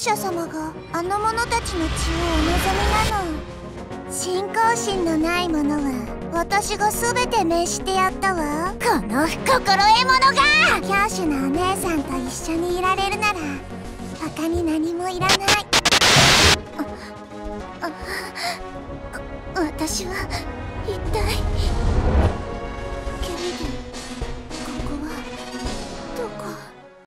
者様があの者たちの血をお望みなの。信仰心のない者は私が全て滅してやったわ。この心得者が強主なお姉さんと一緒にいられるなら他に何もいらない。私は一体ケミで